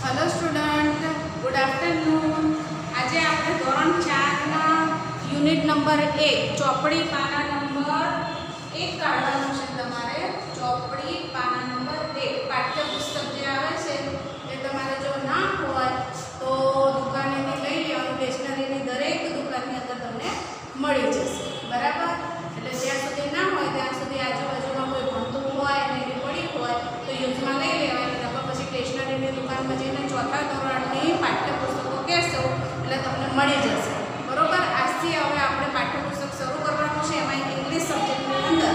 Hello student, good afternoon. आज आप धोरण 4 यूनिट नंबर 1 चौपड़ी पाना नंबर 1 काढવાનું છે તમારે। ચોપડી પાના નંબર 1 પાઠ્યપુસ્તક જે આવે છે એ તમારે જો ના હોય તો દુકાનેથી લઈ લેવાનું। સ્ટેશનરીની દરેક દુકાનની અંદર તમને મળી જશે, બરાબર। એટલે જ્યાં સુધી ના હોય ત્યાં સુધી આજુબાજુમાં કોઈ ભણતું હોય અને એની પડી હોય તો યુઝમાં લઈ લેવાની। પછી સ્ટેશનરીની દુકાનમાં જઈને ચોથા ધોરણની પાઠ્યપુસ્તકો કહેશો એટલે તમને મળી જશે, બરોબર। આજથી હવે આપણે પાઠ્યપુસ્તક શરૂ કરવાનું છે। એમાં ઇંગ્લિશ સબ્જેક્ટની અંદર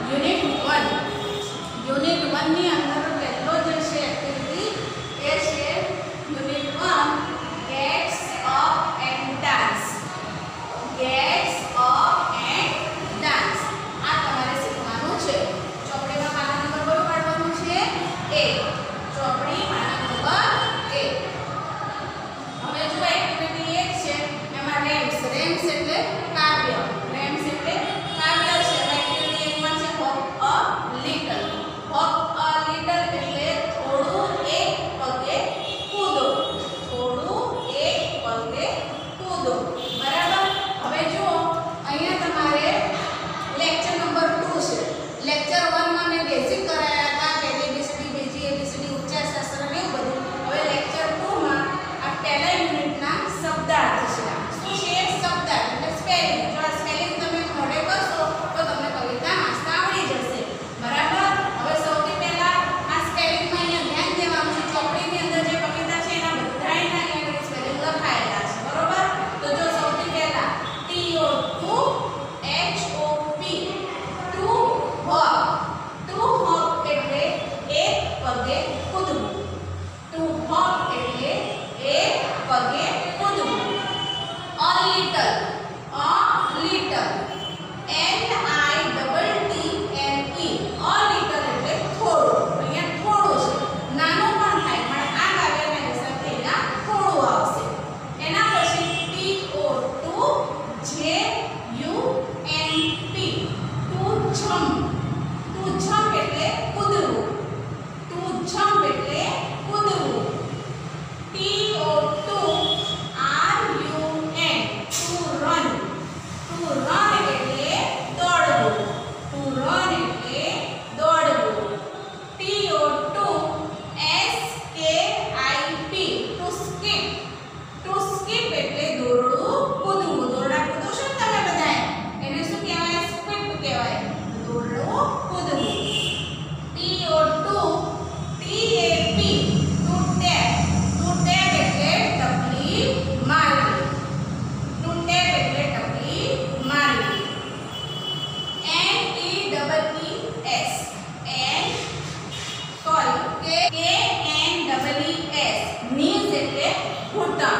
યુનિટ 1 ની અંદર પહેલો જે છે એક્ટિવિટી એ છે unit 1 gets up and dance. Gets up and dance આ તમારે શીખવાનું છે। ચોપડીમાં પાના નંબર કયો કાઢવાનું છે? 1। ચોપડી પાના નંબર 1। હવે જો એક્ટિવિટી 1 છે એમાં રેમ્સ એટલે કાવ્ય, રેમ્સ એટલે કાવ્ય છે। હવે એક્ટિવિટી 1 માં છે hop a little. Hop a little એટલે થોડું એક પગે કૂદો, થોડું એક પગે કૂદો, બરાબર। હવે જો અહીંયા તમારે લેક્ચર નંબર 2 છે। લેક્ચર 1 માં મેં બેઝિક કરાયા હતા કે એબીસીડી, બીજી એબીસીડી, ઉચ્ચાર શાસ્ત્ર ને એવું બધું। હવે લેક્ચર 2 માં આ પહેલા યુનિટના શબ્દાર્થ છે। શું છે? શબ્દાર્થ એટલે સ્પેલિંગ। જો આ સ્પેલિંગ તમે મોઢે કરશો તો તમને કવિતા વાંચતા આવડી જશે, બરાબર। હવે સૌથી પહેલા આ સ્પેલિંગમાં અહીંયા ધ્યાન દેવાનું છે। ચોપડીની અંદર જે કવિતા છે એના બધાયના અહીંયા સ્પેલિંગ લખાયેલા છે, બરોબર। તો જો સૌથી પહેલા TO2HOP two hope. Two hope એટલે એક પગે કૂદવું, ટુ હોપ એટલે એક પગે કૂદવું। A little LITTLE a little એટલે થોડું। અહીંયા થોડું છે, નાનું પણ થાય પણ આ કાવ્યના હિસાબથી અહીંયા થોડું આવશે। એના પછી TO2JUMP two jump. Two jump એટલે કૂદવું, ટુ જમ્પ એટલે કૂદવું। TO2RUN two run. Two run એટલે દોડવું, ટુ રન એટલે દોડવું। TO2SKIP two skip. Two skip એટલે દોરડું કૂદવું। દોરડા કૂદો છો ને તમે બધાએ, એને શું કહેવાય? સ્કીપ કહેવાય, દોરડું કૂદવું। TO2TAP two tap. Two tap એટલે ટપલી મારવી, ટુ ટેપ એટલે ટપલી મારવી। KNEES નીઝ એટલે ઘૂંટણ,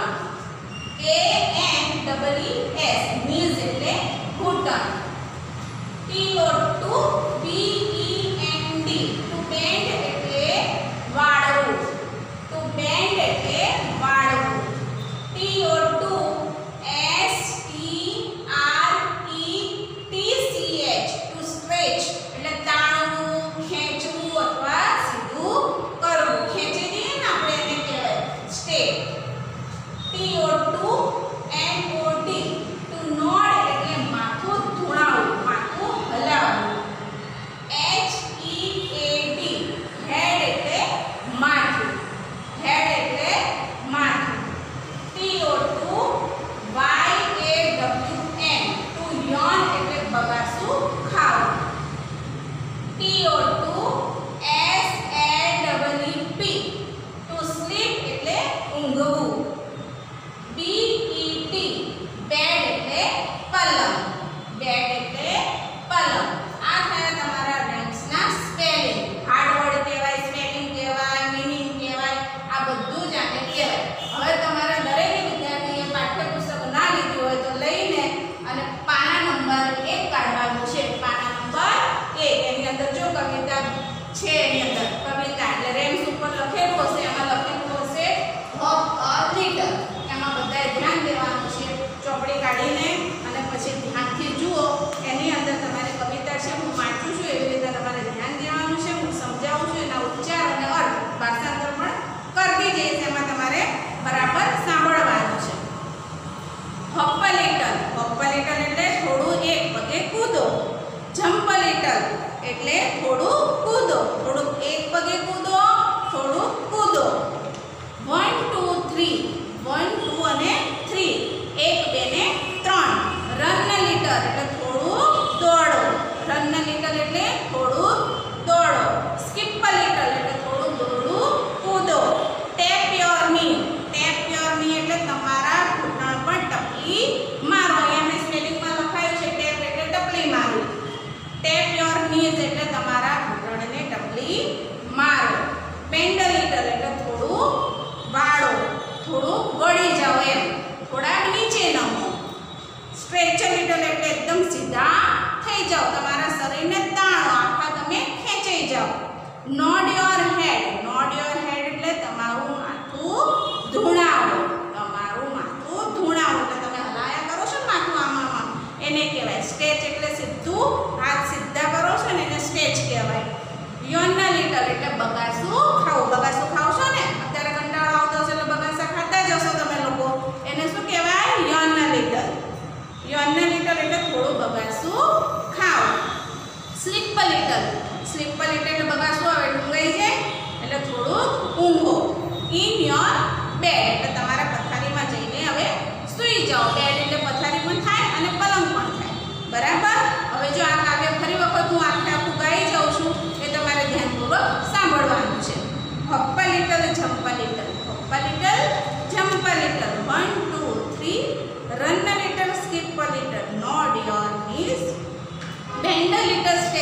KNEES નીઝ એટલે ઘૂંટણ। TO2BEND ટુ બેન્ડ એટલે વાળવું, ટુ બેન્ડ એટલે વાળવું। TO2STRETCH ટુ સ્ટ્રેચ એટલે તાણવું, ખેંચવું અથવા સીધું કરવું। ખેંચી દઈએ ને આપણે એને કહેવાય સ્ટેપ। TO2NOD ટુ નોડ એટલે માથું ધુણાવવું, માથું હલાવવું।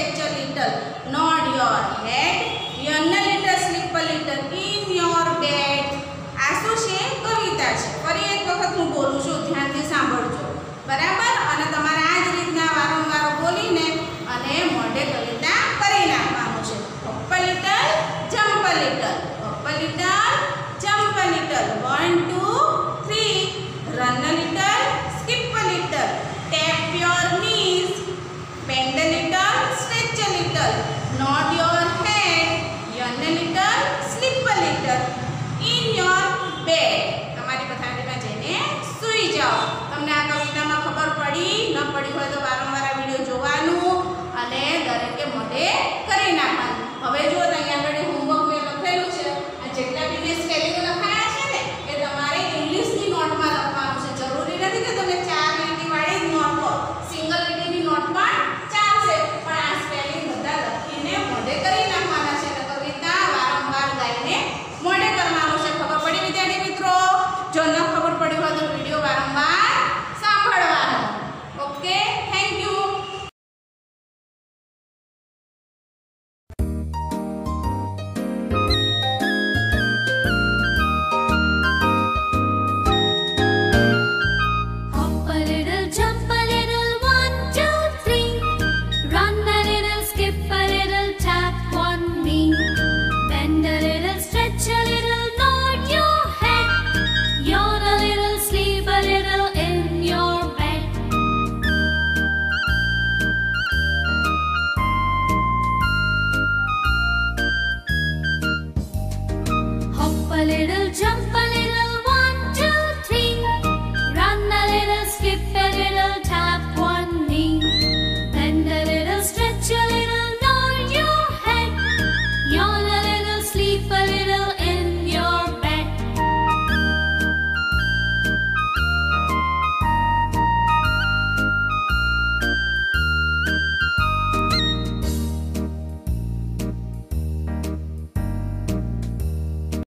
stretch a little, nod your head, yawn a little, sleep a little in your bed. આ શું છે? કવિતા છે. ફરી એક વખત હું બોલું છું, ધ્યાનથી સાંભળજો. બરાબર? અને તમારે આ જ રીતના વારંવાર બોલીને અને મોઢે કવિતા કરી નાખવાનું છે. Hop a little, jump a little. Hop a little, jump a little. 1, 2, 3. Run a little, skip a little. Tap your knees. Bend a little, stretch a little. Nod your head. Yawn a little, sleep a little. In your bed. તમારી પથારીમાં જઈને સૂઈ જાઓ. તમને આ કવિતામાં ખબર પડી ન પડી હોય તો વારંવાર આ વિડિયો જોવાનું અને દરેકે મોઢે કરી નાખવાનું. હવે જો અહીંયા આગળ હોમવર્ક મેં લખેલું છે આ જેટલા બી મેં સ્પેલિંગ લખાયા છે ને એ તમારે ઇંગ્લિશની નોટમાં લખવાનું છે. જરૂરી નથી કે તમે 4 લીટી વાળી જ નોટ લો. સિંગલ લીટીની નોટ પણ ચાલશે, પણ આ સ્પેલિંગ બધા લખીને મોઢે કરી નાખવાના છે. અને કવિતા વારંવાર ગાઈને મોઢે કરવાનું છે. ખબર પડી વિદ્યાર્થી મિત્રો? જો ન ખબર પડી હોય તો વિડિયો વારંવાર સાંભળવાનો. Okay, thank you. Hop a little, jump a little, 1, 2, 3. Run a little, skip a little, tap one knee. Bend a little, stretch a little, nod your head. Yawn a little, sleep a little in your bed. Hop a little,